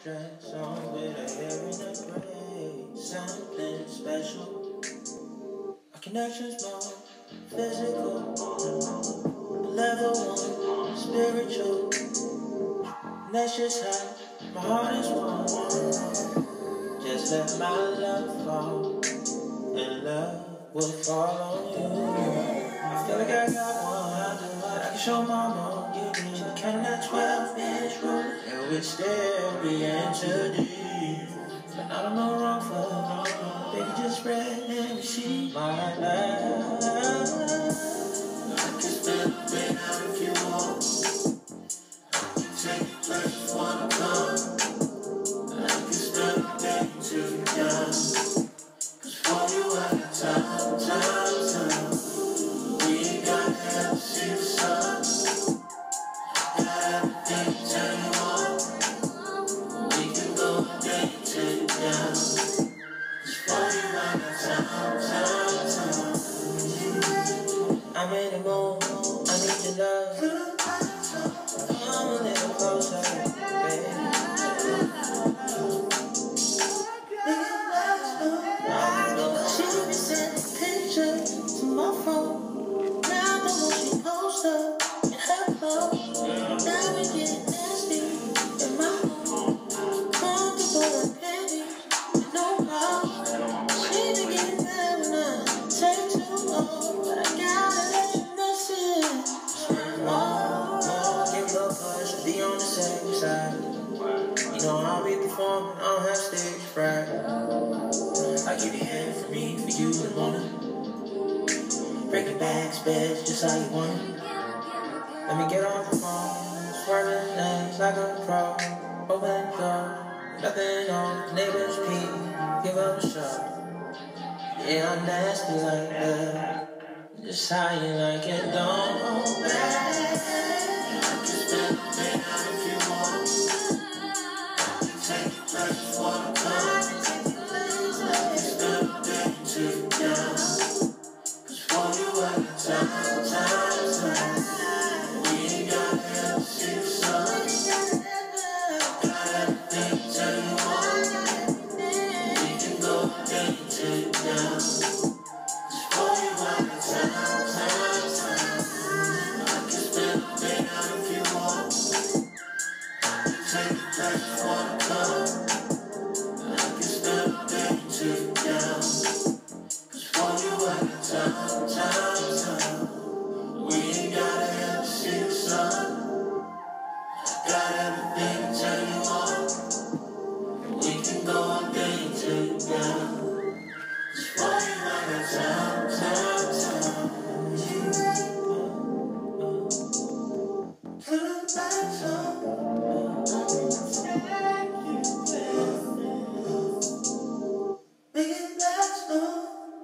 dress on with her hair in a gray. Something special. Our connection's more physical. Level 1, spiritual. And that's just how my heart is warm. Just let my love fall, and love will fall on you. I feel like I got one, I do what I can show mama. You need to count that 12-inch rule, and we still be into deep. But I don't know wrong for baby, just spread and see my love. I can spend the day out if you want. I can take you places you wanna come. I can spend the day too young. Cause for you I got time. We ain't got to have see the sun. Got everything to turn you on. We can go a day till you down. Cause for you I got time. I'm in the mood, I need your love. Come a little closer, baby. She be sending pictures to my phone. Now the more she posts up in her phone. Now we get nasty in my home. Comfortable and petty, no problem. She be getting mad when I take too long. But I gotta let you miss it. More. Give your push, be on the safe side. You know I'll be performing, I don't have stage fright. I give you hand for me, for you in the morning. Break your back, bed, just how you want it. Let me get off the phone, swerving legs like a pro. Open door, nothing on, neighbors peek, give up a shot. Yeah, I'm nasty like that. Just how you like it, don't hold back. I can spend the day out if you want. I can take you places you wanna come. I can spend the day too young. Cause for you I got time. We ain't got to have see the sun. Got everything to turn you on. We can go a day till you down. Cause for you I got time. I can spend the day out if you want. I can take you places you wanna come. I can spend the day too young. Cause for you I got time. We ain't gotta ever see the sun. Got everything to turn you on. We can go a day till you down. Cause for you I got time. Put the lights on. Make it last long.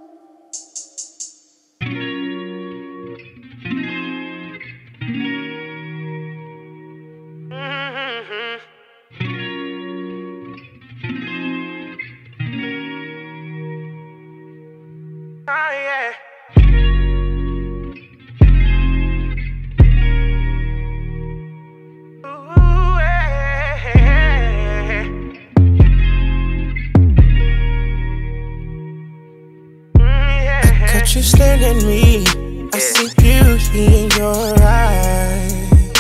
Oh yeah. Ooh, yeah. Got you staring at me. I see beauty in your eyes.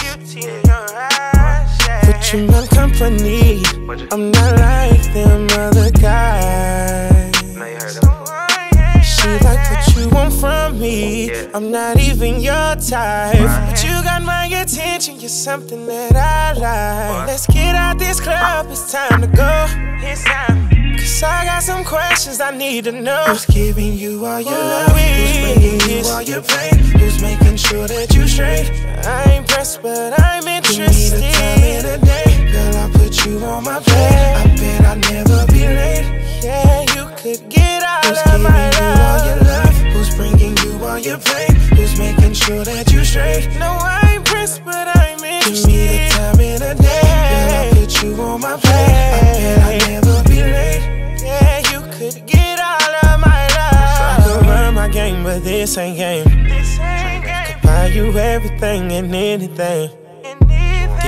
Put you in company. I'm not like them other guys. She like what you want from me. I'm not even your type, but you got my attention. You're something that I like. Let's get out this club. It's time to go. It's time. Cause I got some questions I need to know. Who's giving you all your love? Who's bringing you all your pain? Who's making sure that you straight? I ain't pressed, but I'm interested. Give me the time in the day. Girl, I'll put you on my plate. I bet I'll never be late. Yeah, you could get all of my love. Who's giving you all your love? Who's bringing you all your pain? Who's making sure that you straight? No, I ain't pressed, but I'm interested. Give me the time in the day. Girl, I'll put you on my plate. I bet I'll never be late. Yeah, you could get all of my love. I could run my game, but this ain't game. Could buy you everything and anything.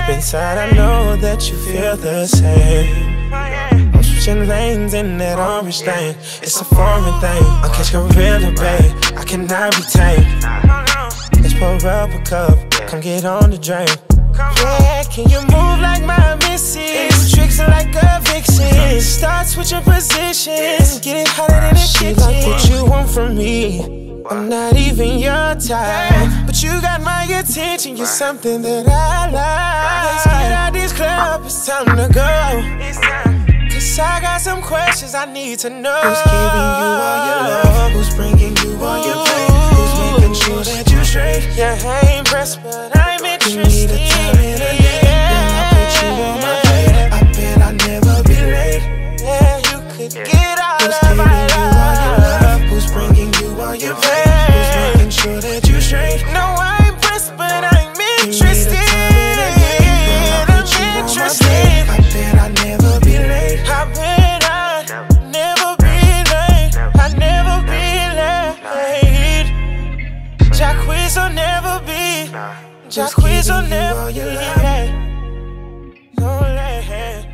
Deep inside, I know that you feel the same. I'm switching lanes in that orange thing. It's a foreign thing. I'm catch gorilla, babe. I cannot be tamed. Let's pour up a cup. Come get on the drain. Yeah, can you move like my missus? Tricks like a vixen. Start switching positions. Get it hotter than a kitchen. She like what you want from me. I'm not even your type, but you got my attention. You're something that I like. Let's get out this club. It's time to go. Cause I got some questions I need to know. Who's giving you all your love? Who's bringing you all your pain? Who's making sure that you're straight? Yeah, I ain't impressed, but I'm interested. You need a time and a date. Then I'll put you on my plate. I bet I'll never be late. Yeah, you could get all of my love. Who's bringing you all your pain? Who's making sure that you're straight? No, I'm impressed, but I'm interested. I'm interested. I bet I'll never be late. I bet I'll never be late. I'll never be late. Jacquees will never be. Jacquees will never be late. No late.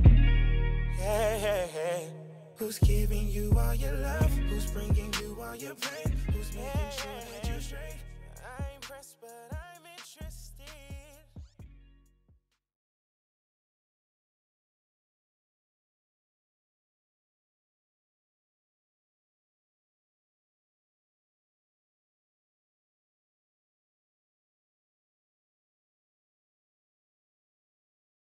Who's giving you all your love? Who's bringing you all your pain? Who's making sure that you're straight? I ain't pressed, but